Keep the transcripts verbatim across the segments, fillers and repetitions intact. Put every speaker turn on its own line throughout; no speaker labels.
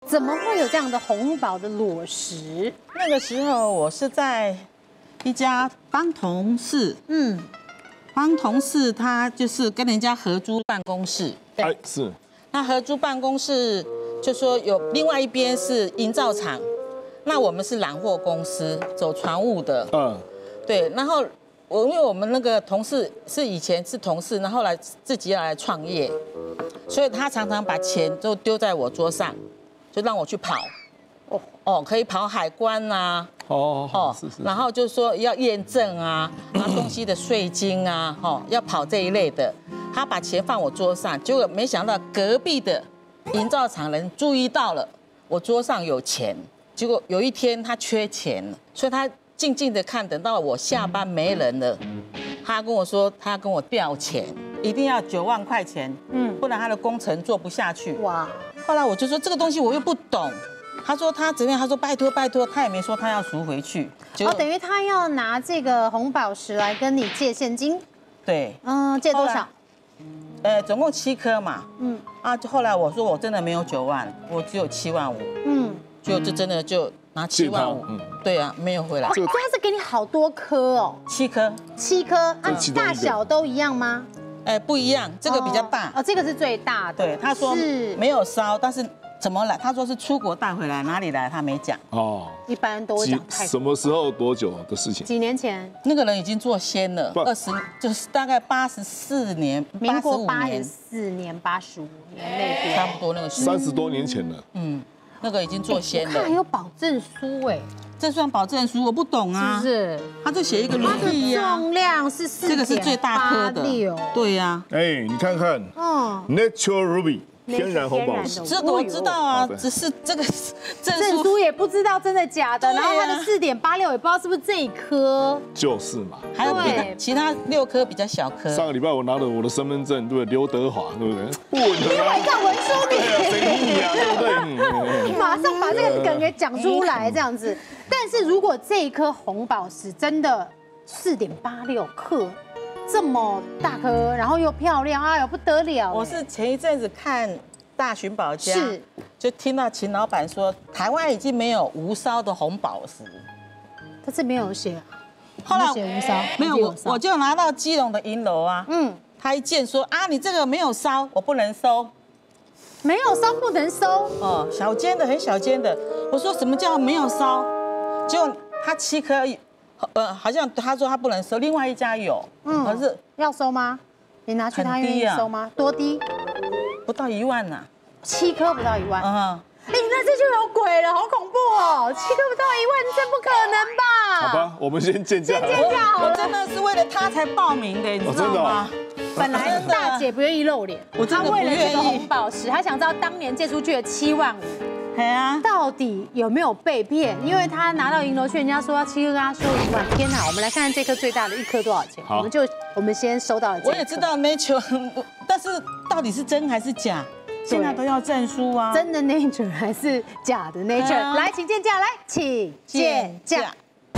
怎么会有这样的红宝的裸石？
那个时候我是在一家帮同事，嗯，帮同事他就是跟人家合租办公室，
哎，是。
那合租办公室就说有另外一边是营造厂，那我们是揽货公司，走船务的，嗯，对，然后。我因为我们那个同事是以前是同事，然后来自己要来创业，所以他常常把钱都丢在我桌上，就让我去跑。哦哦，可以跑海关呐。哦哦，是是。然后就说要验证啊，拿东西的税金啊，哦，要跑这一类的。他把钱放我桌上，结果没想到隔壁的营造厂人注意到了我桌上有钱，结果有一天他缺钱了，所以他。静静的看，等到我下班没人了，他跟我说他要跟我调钱，一定要九万块钱，嗯，不然他的工程做不下去。哇！后来我就说这个东西我又不懂，他说他怎么样？他说拜托拜托，他也没说他要赎回去。
哦，等于他要拿这个红宝石来跟你借现金。
对。
嗯，借多少？
呃，总共七颗嘛。嗯。啊，后来我说我真的没有九万，我只有七万五。嗯。就就真的就。拿七万五，对啊，没有回来。
所以他是给你好多颗哦，
七颗，
七颗，啊，大小都一样吗？
哎，不一样，这个比较大。
哦，这个是最大的。
对，他说没有烧，但是怎么来？他说是出国带回来，哪里来他没讲。哦，
一般都会讲泰国。
什么时候多久的事情？
几年前，
那个人已经做仙了，二十就是大概八十四年，
民国八十四年、八十五年那边，
差不多那个时
候。三十多年前了。嗯。
那个已经做仙了，
他还有保证书哎，
这算保证书？我不懂啊，
是不是？
他就写一个履历呀，
重量是四，
这个是最大颗的，对呀。
哎，你看看，嗯 ，Natural Ruby。天然红宝石，
这个我知道啊，只是这个
证书也不知道真的假的，然后它的四点八六也不知道是不是这一颗，
就是嘛，
还有其他六颗比较小颗。
上个礼拜我拿了我的身份证，对不对？刘德华，对不对？
不吻合，因为在文书里，
谁理你啊？对不对？
马上把这个梗给讲出来，这样子。但是如果这一颗红宝石真的四点八六克。这么大颗，然后又漂亮，哎呦不得了！
我是前一阵子看《大寻宝家》，
是
就听到秦老板说，台湾已经没有无烧的红宝石。
他这边有写，
后来
写无烧，
没有我我就拿到基隆的银楼啊，嗯，他一见说啊，你这个没有烧，我不能收，
没有烧不能收
哦，小间的很小间的，我说什么叫没有烧？结果他七颗。呃，好像他说他不能收，另外一家有，嗯，可是
要收吗？你拿去他愿意收吗？多低？
不到一万呐，
七颗不到一万。嗯，哎，那这就有鬼了，好恐怖哦！七颗不到一万，这不可能吧？
好吧，我们先见价。
先见价好了。
我真的是为了他才报名的，你知道吗？
本来大姐不愿意露脸，
我真的不愿意。
为了这个红宝石，她想知道当年借出去的七万五。
啊，
到底有没有被骗？因为他拿到银楼去，人家说要七颗，跟他收一万。天哪！我们来看看这颗最大的一颗多少钱？我们就我们先收到了。
我也知道 Nature， 但是到底是真还是假？现在都要证书啊。
真的 Nature 还是假的 Nature？ 来，请见价，来，请见价。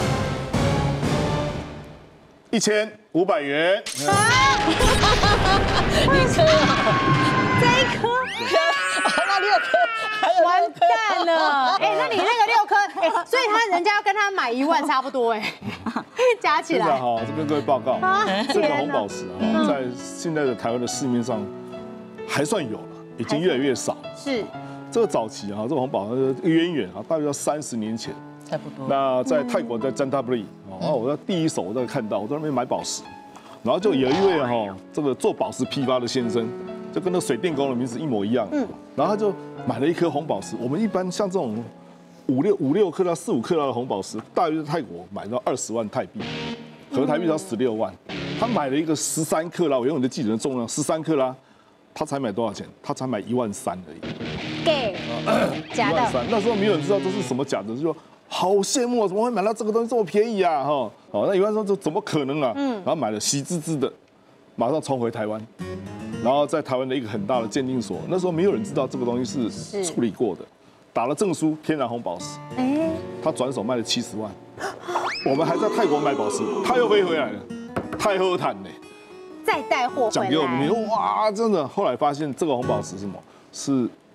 一千五百元。
啊！一颗，
这一颗，
那六颗。
完蛋了！哎，那你那个六颗，哎，所以他人家要跟他买一万差不多，哎，加起来。
好，这边各位报告，这个红宝石啊，在现在的台湾的市面上还算有了，已经越来越少。
是。
这个早期啊，这个红宝石渊源啊，大约要三十年前，
差不多。
那在泰国在占塔布里，哦，我在第一手我在看到，我在那边买宝石，然后就有一位哈，这个做宝石批发的先生。就跟那水电工的名字一模一样，嗯，然后他就买了一颗红宝石。我们一般像这种五六五六克拉、四五克拉的红宝石，大约在泰国买到二十万泰币，合台币要十六万。他买了一个十三克拉，我永远都记得重量，十三克拉，他才买多少钱？他才买一万三而已。
给假的。一万三，
那时候没有人知道这是什么假的，就说好羡慕啊，怎么会买到这个东西这么便宜啊？哈，哦，那一万三这怎么可能啊？嗯，然后买了喜滋滋的，马上冲回台湾。然后在台湾的一个很大的鉴定所，那时候没有人知道这个东西是处理过的，打了证书，天然红宝石。哎，他转手卖了七十万，我们还在泰国买宝石，他又飞回来了，太喝坦呢。
再带货回来，
讲给我们听，哇，真的。后来发现这个红宝石是什么？是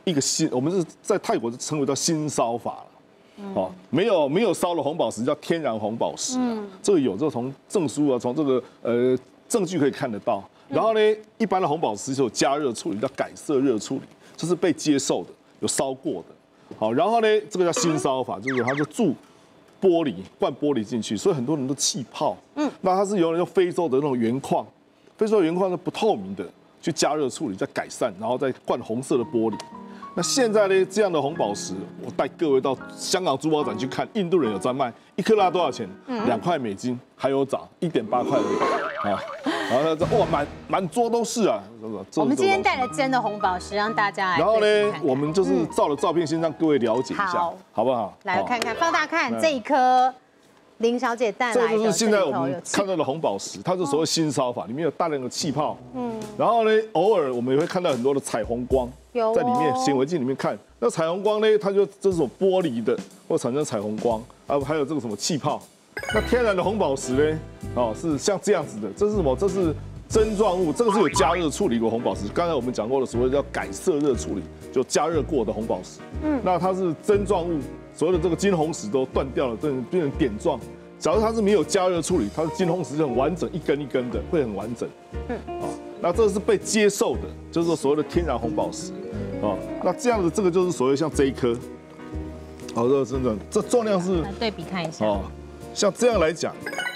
一个新，我们是在泰国称为叫新烧法了。哦，没有没有烧的红宝石叫天然红宝石，嗯，这个有这个从证书啊，从这个呃证据可以看得到。然后呢，一般的红宝石是有加热处理，叫改色热处理，这是被接受的，有烧过的。好，然后呢，这个叫新烧法，就是它就注玻璃灌玻璃进去，所以很多人都气泡。嗯，那它是有人用非洲的那种原矿，非洲的原矿是不透明的，去加热处理，再改善，然后再灌红色的玻璃。那现在呢，这样的红宝石，我带各位到香港珠宝展去看，印度人有在卖，一克拉多少钱？两块美金，还有涨一点八块而已啊。然后他哇，满满桌都是啊。
我们今天带了真的红宝石，让大家来。
然后呢，我们就是照了照片，先让各位了解一下，好不好？
来看看，放大看这一颗林小姐带来的，
这就是现在我们看到的红宝石，它是所谓新烧法，里面有大量的气泡。嗯。然后呢，偶尔我们也会看到很多的彩虹光。在里面显微镜里面看，那彩虹光呢，它就这种玻璃的，会产生彩虹光啊，还有这个什么气泡。那天然的红宝石呢，哦，是像这样子的，这是什么？这是针状物，这个是有加热处理过红宝石。刚才我们讲过的所谓叫改色热处理，就加热过的红宝石。嗯，那它是针状物，所有的这个金红石都断掉了，变成变成点状。假如它是没有加热处理，它的金红石就很完整，一根一根的，会很完整。嗯，哦，那这是被接受的，就是说所谓的天然红宝石。哦，那这样子，这个就是所谓像这一颗，哦，这真的，这重量是
对比看一下。
哦，像这样来讲，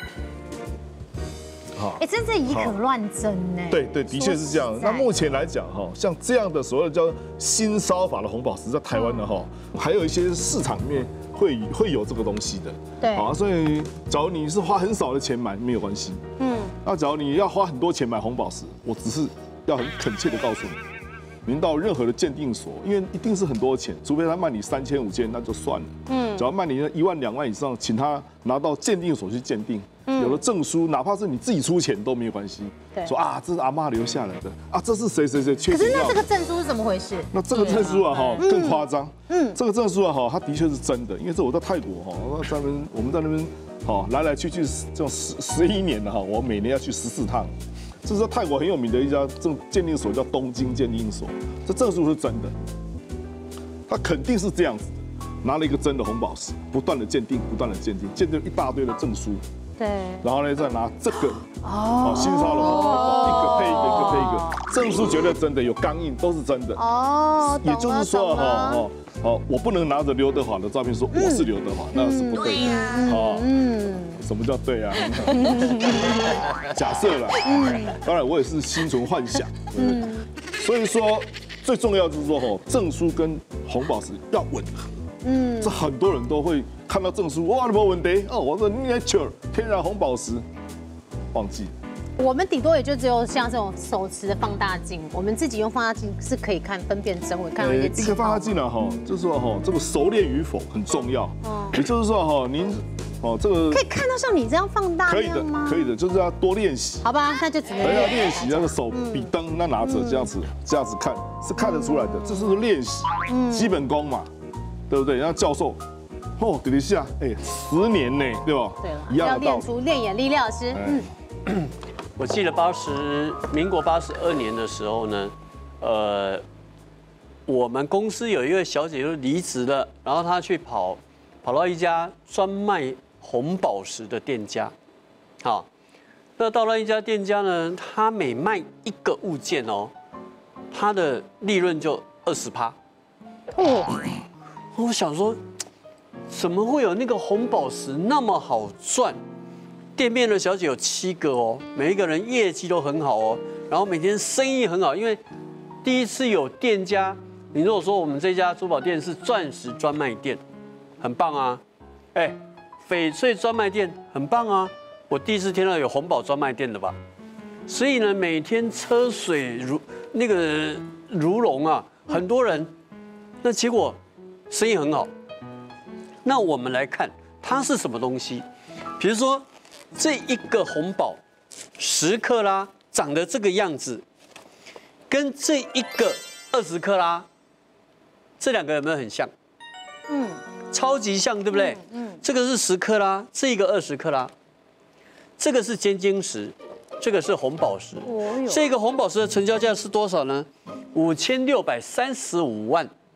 好，哎，真是以可乱真呢。
对对，的确是这样。那目前来讲，哈，像这样的所谓的叫新烧法的红宝石，在台湾的哈，还有一些市场里面会会有这个东西的。
对，
好，所以假如你是花很少的钱买，没有关系。嗯，那假如你要花很多钱买红宝石，我只是要很恳切的告诉你。您到任何的鉴定所，因为一定是很多钱，除非他卖你三千五千，那就算了。嗯，只要卖你一万两万以上，请他拿到鉴定所去鉴定。嗯，有了证书，哪怕是你自己出钱都没有关系。对，说啊，这是阿嬷留下来的啊，这是谁谁谁确定。
可是那这个证书是怎么回事？
那这个证书啊哈更夸张。嗯，这个证书啊哈，它的确是真的，因为这我在泰国哈，我在那边我们在那边好来来去去这种十十一年了哈，我每年要去十四趟。这是在泰国很有名的一家证鉴定所，叫东京鉴定所。这证书是真的，它肯定是这样子的。拿了一个真的红宝石，不断的鉴定，不断的鉴定，鉴定一大堆的证书。
对。
然后呢，再拿这个哦，新烧的红宝，一个配一个，一个配一个，证书绝对真的，有钢印，都是真的。哦。也就是说哈哦哦，我不能拿着刘德华的照片说我是刘德华，那是不对的。哦。嗯。什么叫对啊？假设啦，当然我也是心存幻想。嗯，所以说最重要就是说吼，证书跟红宝石要吻合。嗯，这很多人都会看到证书，哇，你没问题哦，我说 nature 天然红宝石，忘记。
我们顶多也就只有像这种手持的放大镜，我们自己用放大镜是可以看分辨真伪，看到一些。
一个放大镜呢，哈，就是说哈，这个熟练与否很重要。哦，也就是说哈，您。哦，这个
可以看到像你这样放大
可以的，可以的，就是要多练习。
好吧，那就只能
要练习那个手比灯，那拿着这样子，这样子看是看得出来的，这是练习，基本功嘛，对不对？然后教授，哦，等一下，哎，十年呢，对吧？
对了，要练出练眼力，廖老师。
嗯，我记得八十民国八十二年的时候呢，呃，我们公司有一位小姐就离职了，然后她去跑跑到一家专卖红宝石的店家，好，那到了一家店家呢，他每卖一个物件哦，他的利润就二十趴。哦，我想说，怎么会有那个红宝石那么好赚？店面的小姐有七个哦，每一个人业绩都很好哦，然后每天生意很好，因为第一次有店家，你如果说我们这家珠宝店是钻石专卖店，很棒啊，哎。翡翠专卖店很棒啊！我第一次听到有红宝专卖店的吧，所以呢，每天车水如那个如龙啊，很多人，那结果生意很好。那我们来看它是什么东西，比如说这一个红宝十克拉长得这个样子，跟这一个二十克拉，这两个有没有很像？嗯。超级像，对不对？嗯，这个是十克拉，这个二十克拉，这个是尖晶石，这个是红宝石。这个红宝石的成交价是多少呢？五千六百三十五万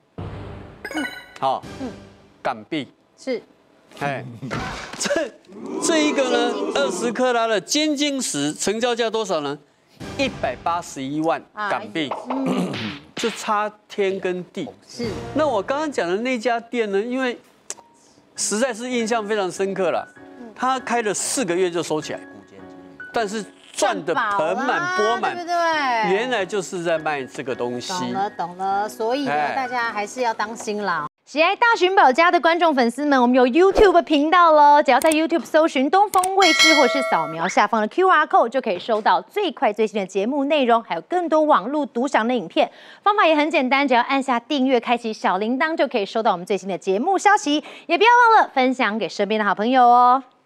好，嗯，港币
是，
哎，这这一个呢，二十克拉的尖晶石成交价多少呢？一百八十一万港币，嗯，这差天跟地。
是。
那我刚刚讲的那家店呢，因为实在是印象非常深刻了，他开了四个月就收起来，但是赚得盆满钵满，
对不对？
原来就是在卖这个东西。
懂了，懂了。所以呢，大家还是要当心啦。喜爱大寻宝家的观众粉丝们，我们有 YouTube 频道喽，只要在 YouTube 搜寻东风卫视，或是扫描下方的 Q R code， 就可以收到最快最新的节目内容，还有更多网络独享的影片。方法也很简单，只要按下订阅，开启小铃铛，就可以收到我们最新的节目消息。也不要忘了分享给身边的好朋友哦。